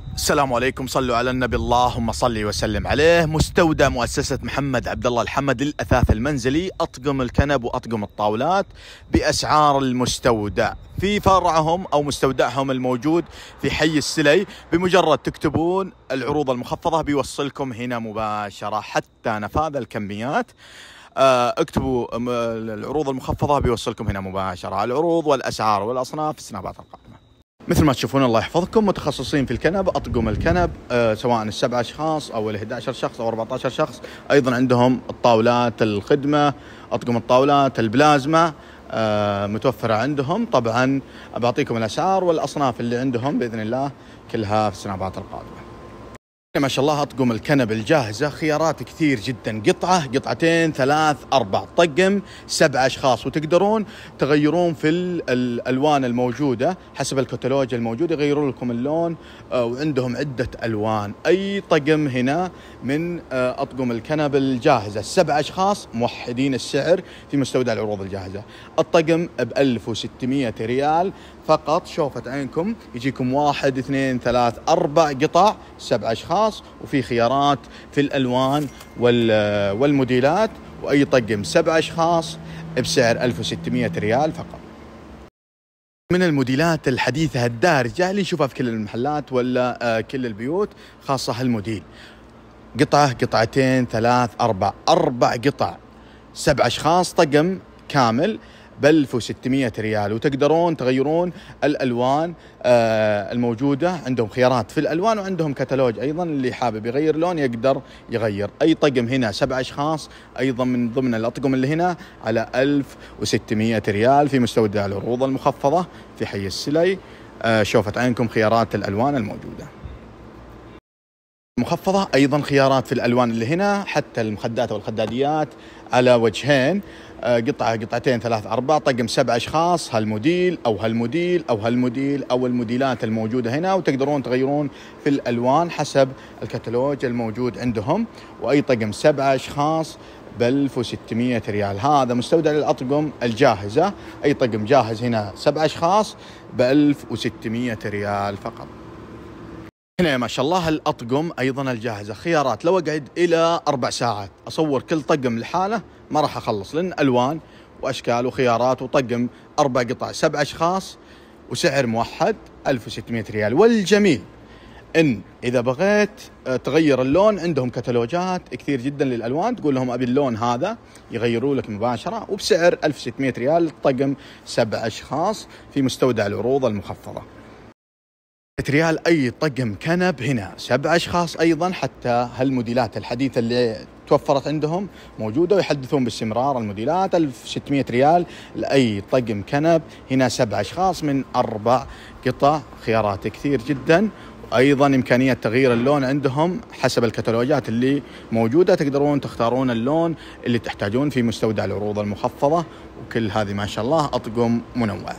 السلام عليكم، صلوا على النبي اللهم صل وسلم عليه. مستودع مؤسسة محمد عبد الله الحمد للأثاث المنزلي، أطقم الكنب وأطقم الطاولات بأسعار المستودع في فرعهم أو مستودعهم الموجود في حي السلي. بمجرد تكتبون العروض المخفضة بيوصلكم هنا مباشرة حتى نفاذ الكميات. اكتبوا العروض المخفضة بيوصلكم هنا مباشرة. العروض والأسعار والأصناف في السنابات القادمة. مثل ما تشوفون الله يحفظكم، متخصصين في الكنب، أطقم الكنب سواء السبع أشخاص أو 11 شخص أو 14 شخص. أيضا عندهم الطاولات الخدمة، أطقم الطاولات البلازما متوفرة عندهم. طبعا بعطيكم الأسعار والأصناف اللي عندهم بإذن الله كلها في السنابات القادمة. ما شاء الله أطقم الكنب الجاهزة خيارات كثير جدا، قطعة، قطعتين، ثلاث، أربع، طقم 7 أشخاص، وتقدرون تغيرون في الألوان الموجودة حسب الكتالوج الموجود، يغيرون لكم اللون. وعندهم عدة ألوان. أي طقم هنا من أطقم الكنب الجاهزة 7 أشخاص موحدين السعر في مستودع العروض الجاهزة. الطقم ب1600 ريال فقط. شوفت عينكم، يجيكم 1 2 3 4 قطع 7 أشخاص، وفي خيارات في الألوان والموديلات. وأي طقم 7 أشخاص بسعر 1600 ريال فقط. من الموديلات الحديثة الدارجة اللي نشوفها في كل المحلات ولا كل البيوت، خاصة هالموديل، قطعة، قطعتين، 3 4 4 قطع 7 أشخاص، طقم كامل ب1600 ريال. وتقدرون تغيرون الألوان الموجودة. عندهم خيارات في الألوان وعندهم كتالوج أيضا، اللي حابب يغير لون يقدر يغير. أي طقم هنا 7 أشخاص أيضا من ضمن الأطقم اللي هنا على 1600 ريال في مستودع العروض المخفضة في حي السلي. شوفت عينكم خيارات الألوان الموجودة مخفضة. أيضا خيارات في الألوان اللي هنا، حتى المخدات والخداديات على وجهين، قطعة، قطعتين، 3 4، طقم 7 أشخاص، هالموديل أو هالموديل أو هالموديل أو الموديلات الموجودة هنا. وتقدرون تغيرون في الألوان حسب الكتالوج الموجود عندهم. وأي طقم 7 أشخاص ب1600 ريال. هذا مستودع للأطقم الجاهزة. أي طقم جاهز هنا 7 أشخاص ب1600 ريال فقط. هنا ما شاء الله الأطقم أيضا الجاهزة خيارات. لو أقعد إلى 4 ساعات أصور كل طقم لحاله ما راح أخلص، لأن ألوان وأشكال وخيارات. وطقم 4 قطع 7 أشخاص وسعر موحد 1600 ريال. والجميل إن إذا بغيت تغير اللون عندهم كتالوجات كثير جدا للألوان، تقول لهم أبي اللون هذا يغيروا لك مباشرة، وبسعر 1600 ريال طقم 7 أشخاص في مستودع العروض المخفضة. ريال أي طقم كنب هنا 7 أشخاص. أيضا حتى هالموديلات الحديثة اللي توفرت عندهم موجودة، ويحدثون باستمرار الموديلات. 1600 ريال لأي طقم كنب هنا 7 أشخاص من 4 قطع. خيارات كثير جدا، وأيضا إمكانية تغيير اللون عندهم حسب الكتالوجات اللي موجودة. تقدرون تختارون اللون اللي تحتاجون في مستودع العروض المخفضة. وكل هذه ما شاء الله أطقم منوعة.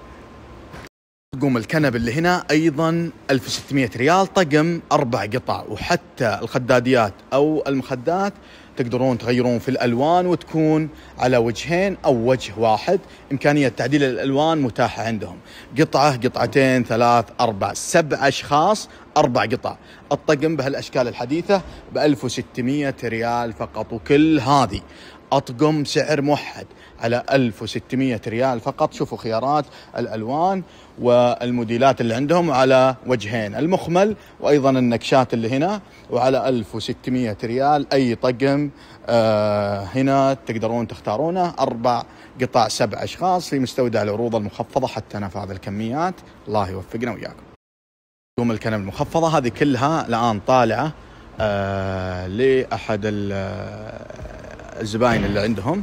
طقم الكنب اللي هنا أيضا 1600 ريال، طقم 4 قطع. وحتى الخداديات أو المخدات تقدرون تغيرون في الألوان وتكون على وجهين أو وجه واحد. إمكانية تعديل الألوان متاحة عندهم. قطعة، قطعتين، 3 4 7 أشخاص 4 قطع. الطقم بهالأشكال الحديثة ب1600 ريال فقط. وكل هذه أطقم سعر موحد على 1600 ريال فقط. شوفوا خيارات الألوان والموديلات اللي عندهم على وجهين، المخمل وأيضا النكشات اللي هنا. وعلى 1600 ريال أي طقم هنا تقدرون تختارونه. 4 قطع 7 أشخاص في مستودع العروض المخفضة حتى نفاذ الكميات. الله يوفقنا وياكم. طقم الكنب المخفضة هذه كلها الآن طالعة لأحد الزباين اللي عندهم.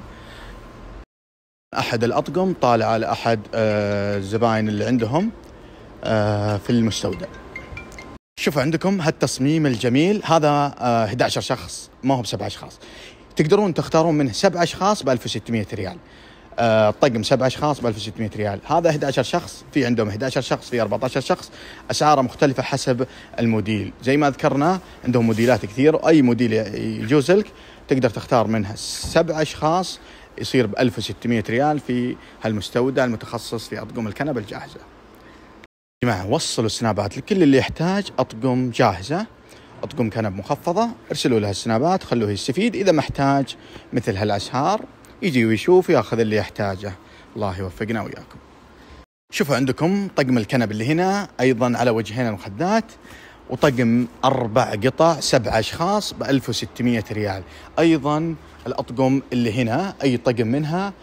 أحد الأطقم طالعة لأحد الزباين اللي عندهم في المستودع. شوفوا عندكم هالتصميم الجميل هذا 11 شخص، ما هو ب7 أشخاص. تقدرون تختارون منه 7 أشخاص ب1600 ريال. طقم 7 أشخاص ب1600 ريال. هذا 11 شخص، في عندهم 11 شخص، في 14 شخص. أسعاره مختلفة حسب الموديل. زي ما ذكرنا عندهم موديلات كثير، وأي موديل يجوز لك تقدر تختار منها 7 أشخاص يصير ب1600 ريال في هالمستودع المتخصص في أطقم الكنب الجاهزة. جماعة وصلوا السنابات لكل اللي يحتاج أطقم جاهزة، أطقم كنب مخفضة، ارسلوا له السنابات خلوه يستفيد. إذا محتاج مثل هالأسعار يجي ويشوف ياخذ اللي يحتاجه. الله يوفقنا وياكم. شوفوا عندكم طقم الكنب اللي هنا أيضا على وجهين المخدات، وطقم 4 قطع 7 أشخاص ب 1600 ريال. أيضا الأطقم اللي هنا أي طقم منها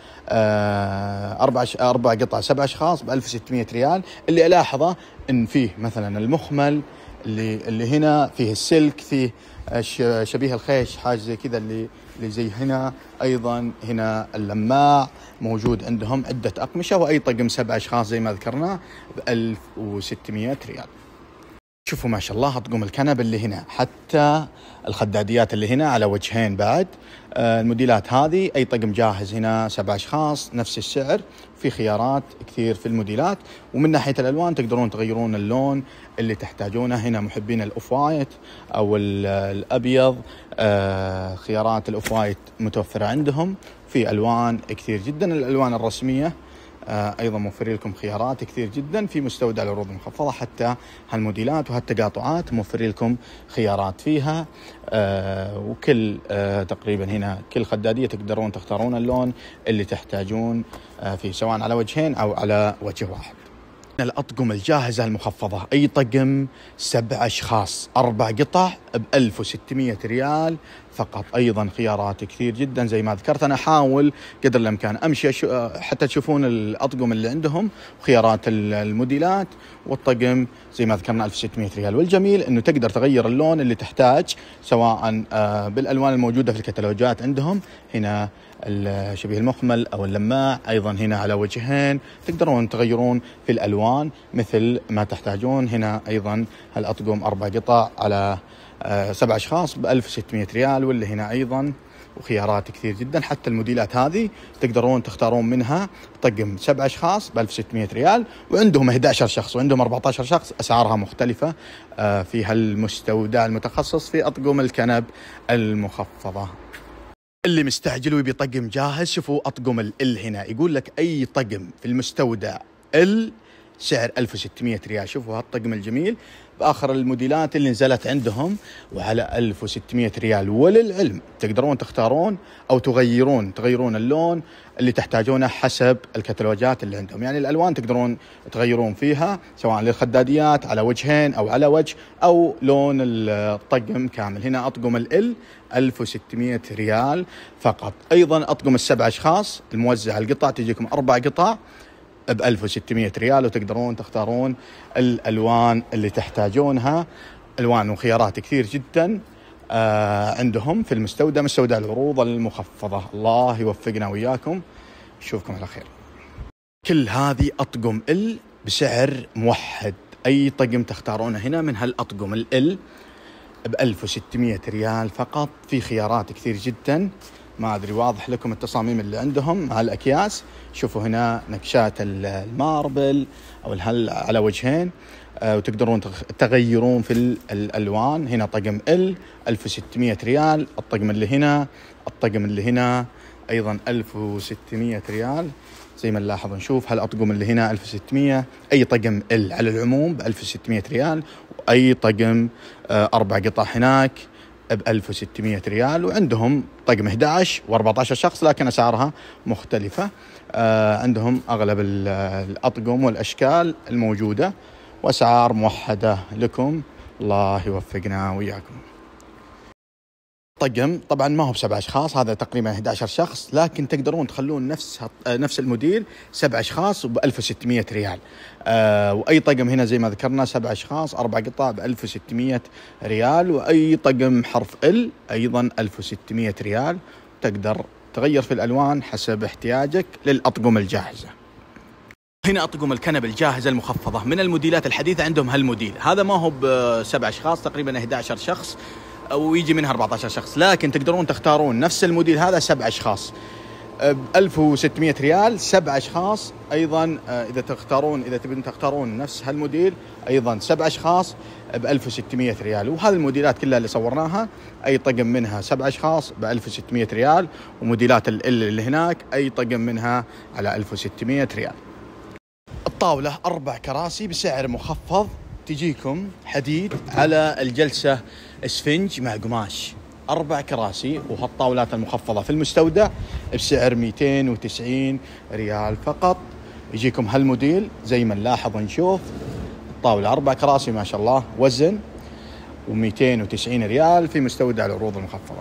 4 قطع 7 أشخاص ب 1600 ريال. اللي ألاحظه إن فيه مثلا المخمل اللي هنا فيه السلك، فيه شبيه الخيش حاجة زي كذا اللي زي هنا. أيضا هنا اللماع موجود عندهم عدة أقمشة، وأي طقم 7 أشخاص زي ما ذكرنا ب 1600 ريال. شوفوا ما شاء الله أطقم الكنب اللي هنا، حتى الخداديات اللي هنا على وجهين بعد. الموديلات هذه أي طقم جاهز هنا 7 أشخاص نفس السعر، في خيارات كثير في الموديلات. ومن ناحية الألوان تقدرون تغيرون اللون اللي تحتاجونه. هنا محبين الأوف وايت أو الأبيض، خيارات الأوف وايت متوفرة عندهم في ألوان كثير جدا. الألوان الرسمية أيضا موفر لكم خيارات كثير جدا في مستودع العروض المخفضة. حتى هالموديلات وهالتقاطعات موفر لكم خيارات فيها، وكل تقريبا هنا كل خدادية تقدرون تختارون اللون اللي تحتاجون فيه، سواء على وجهين أو على وجه واحد. الأطقم الجاهزة المخفضة أي طقم 7 أشخاص 4 قطع ب 1600 ريال فقط. أيضا خيارات كثير جدا زي ما ذكرت. أنا أحاول قدر الإمكان أمشي حتى تشوفون الأطقم اللي عندهم وخيارات الموديلات. والطقم زي ما ذكرنا 1600 ريال. والجميل أنه تقدر تغير اللون اللي تحتاج، سواء بالألوان الموجودة في الكتالوجات عندهم. هنا شبيه المخمل أو اللماع، أيضا هنا على وجهين تقدرون تغيرون في الألوان مثل ما تحتاجون. هنا أيضا هالأطقم 4 قطع على 7 أشخاص ب 1600 ريال. واللي هنا أيضا وخيارات كثير جدا. حتى الموديلات هذه تقدرون تختارون منها طقم 7 أشخاص ب 1600 ريال، وعندهم 11 شخص وعندهم 14 شخص. أسعارها مختلفة في هالمستودع المتخصص في أطقم الكنب المخفضة. اللي مستعجل ويبي طقم جاهز، شوفوا أطقم ال هنا يقول لك أي طقم في المستودع سعر 1600 ريال. شوفوا هالطقم الجميل بآخر الموديلات اللي نزلت عندهم وعلى 1600 ريال. وللعلم تقدرون تختارون أو تغيرون اللون اللي تحتاجونه حسب الكتالوجات اللي عندهم. يعني الألوان تقدرون تغيرون فيها، سواء للخداديات على وجهين أو على وجه أو لون الطقم كامل. هنا أطقم ال 1600 ريال فقط. أيضا أطقم ال7 أشخاص الموزع القطع تجيكم 4 قطع ب 1600 ريال، وتقدرون تختارون الألوان اللي تحتاجونها. ألوان وخيارات كثير جدا عندهم في مستودع العروض المخفضة. الله يوفقنا وياكم، نشوفكم على خير. كل هذه أطقم بسعر موحد. أي طقم تختارونه هنا من هالأطقم ب 1600 ريال فقط. في خيارات كثير جدا. ما أدري واضح لكم التصاميم اللي عندهم مع الأكياس. شوفوا هنا نكشات الماربل أو على وجهين، وتقدرون تغيرون في الألوان. هنا طقم 1600 ريال. الطقم اللي هنا أيضا 1600 ريال زي ما نلاحظ. نشوف هالأطقم اللي هنا 1600. أي طقم على العموم ب 1600 ريال. وأي طقم 4 قطع هناك ب 1600 ريال. وعندهم طقم 11 و14 شخص لكن أسعارها مختلفة. عندهم أغلب الأطقم والأشكال الموجودة وأسعار موحدة لكم. الله يوفقنا وياكم. طقم طبعا ما هو ب7 أشخاص، هذا تقريبا 11 شخص، لكن تقدرون تخلون نفس الموديل 7 أشخاص ب 1600 ريال. وأي طقم هنا زي ما ذكرنا 7 أشخاص 4 قطع ب 1600 ريال. وأي طقم حرف أيضا 1600 ريال. تقدر تغير في الألوان حسب احتياجك للأطقم الجاهزة. هنا أطقم الكنب الجاهزة المخفضة من الموديلات الحديثة. عندهم هالموديل هذا ما هو ب7 أشخاص، تقريبا 11 شخص أو يجي منها 14 شخص، لكن تقدرون تختارون نفس الموديل هذا 7 أشخاص ب 1600 ريال. 7 أشخاص أيضا إذا تبون تختارون نفس هالموديل أيضا 7 أشخاص ب 1600 ريال. وهذه الموديلات كلها اللي صورناها أي طقم منها 7 أشخاص ب 1600 ريال. وموديلات اللي هناك أي طقم منها على 1600 ريال. الطاولة 4 كراسي بسعر مخفض، تجيكم حديد على الجلسة اسفنج مع قماش. 4 كراسي وهالطاولات المخفضة في المستودع بسعر 290 ريال فقط. يجيكم هالموديل زي ما نلاحظ ونشوف. الطاولة 4 كراسي ما شاء الله وزن، و290 ريال في مستودع العروض المخفضة.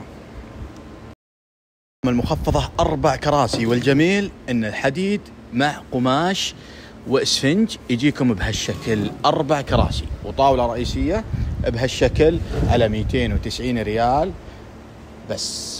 المخفضة 4 كراسي، والجميل ان الحديد مع قماش واسفنج يجيكم بهالشكل. 4 كراسي وطاولة رئيسية بهالشكل على 290 ريال بس.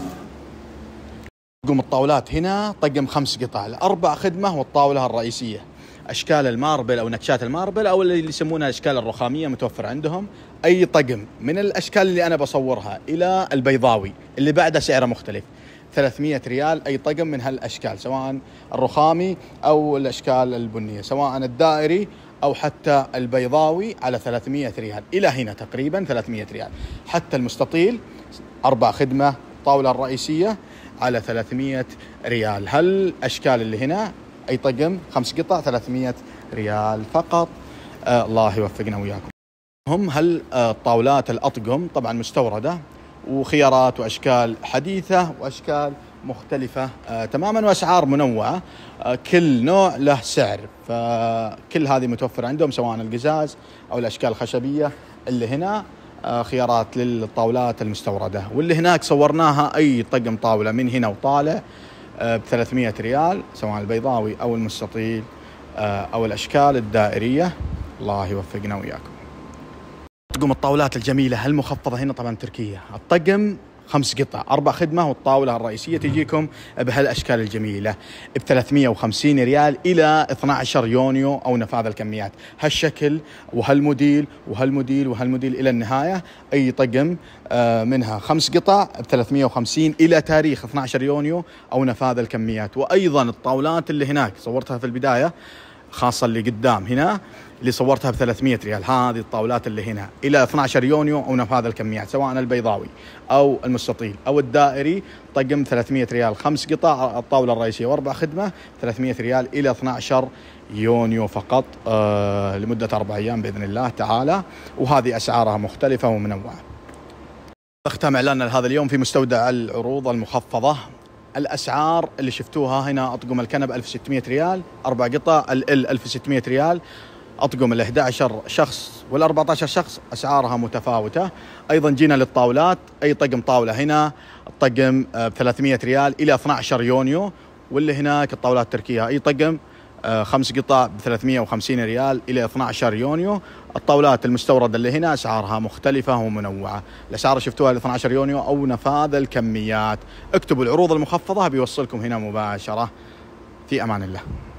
تقوم الطاولات هنا طقم 5 قطع، ال4 خدمة والطاولة الرئيسية. أشكال الماربل أو نكشات الماربل أو اللي يسمونها الأشكال الرخامية متوفر عندهم. أي طقم من الأشكال اللي أنا بصورها إلى البيضاوي اللي بعده سعره مختلف، 300 ريال أي طقم من هالأشكال، سواء الرخامي أو الأشكال البنية، سواء الدائري أو حتى البيضاوي على 300 ريال إلى هنا تقريبا 300 ريال. حتى المستطيل 4 خدمة طاولة الرئيسية على 300 ريال. هالأشكال اللي هنا أي طقم 5 قطع 300 ريال فقط. الله يوفقنا وياكم. هم هالطاولات الأطقم طبعا مستوردة وخيارات وأشكال حديثة وأشكال مختلفة تماما وأسعار منوعة. كل نوع له سعر، فكل هذه متوفر عندهم سواء القزاز أو الأشكال الخشبية. اللي هنا خيارات للطاولات المستوردة، واللي هناك صورناها أي طقم طاولة من هنا وطالع ب300 ريال، سواء البيضاوي أو المستطيل أو الأشكال الدائرية. الله يوفقنا وياكم. تقوم الطاولات الجميلة المخفضة هنا طبعا تركية. الطقم 5 قطع 4 خدمة، والطاولة الرئيسية تجيكم بهالأشكال الجميلة ب350 ريال إلى 12 يونيو أو نفاذ الكميات. هالشكل وهالموديل وهالموديل وهالموديل إلى النهاية. أي طقم منها 5 قطع ب350 إلى تاريخ 12 يونيو أو نفاذ الكميات. وأيضا الطاولات اللي هناك صورتها في البداية، خاصة اللي قدام هنا اللي صورتها ب300 ريال، هذه الطاولات اللي هنا إلى 12 يونيو أو نفاذ الكميات، سواء البيضاوي أو المستطيل أو الدائري. طقم 300 ريال 5 قطع، الطاولة الرئيسية و4 خدمة 300 ريال إلى 12 يونيو فقط لمدة 4 أيام بإذن الله تعالى. وهذه أسعارها مختلفة ومنوعة. اختم إعلاننا لهذا اليوم في مستودع العروض المخفضة. الأسعار اللي شفتوها هنا: أطقم الكنب 1600 ريال 4 قطع، ال 1600 ريال. أطقم ال 11 شخص وال 14 شخص أسعارها متفاوتة. أيضا جينا للطاولات، أي طقم طاولة هنا الطقم ب 300 ريال إلى 12 يونيو. واللي هناك الطاولات التركية أي طقم 5 قطع ب 350 ريال إلى 12 يونيو. الطاولات المستوردة اللي هنا أسعارها مختلفة ومنوعة. الأسعار شفتوها ل 12 يونيو أو نفاذ الكميات. اكتبوا العروض المخفضة بيوصلكم هنا مباشرة. في أمان الله.